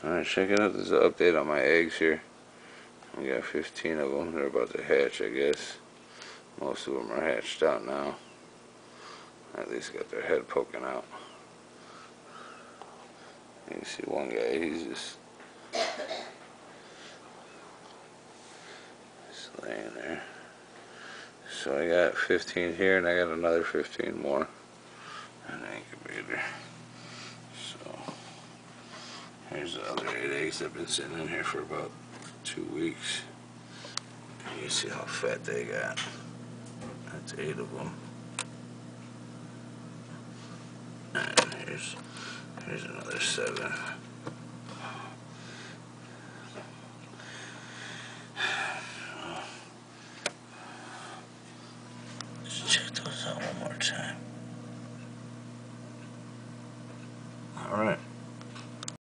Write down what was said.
Alright, check it out. There's an update on my eggs here. We got 15 of them. They're about to hatch, I guess. Most of them are hatched out now. At least got their head poking out. You can see one guy, he's just laying there. So I got 15 here, and I got another 15 more in the incubator. So here's the other 8 eggs that have been sitting in here for about 2 weeks. You see how fat they got. That's 8 of them. And here's another 7.